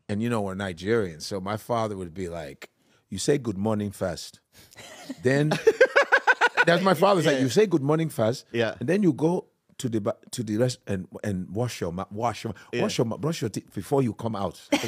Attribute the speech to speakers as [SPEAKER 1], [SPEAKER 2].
[SPEAKER 1] And you know, we're Nigerian. So my father would be like, you say good morning first. Then, that's my father said, you say good morning first.
[SPEAKER 2] Yeah.
[SPEAKER 1] And then you go to the rest and brush your teeth before you come out.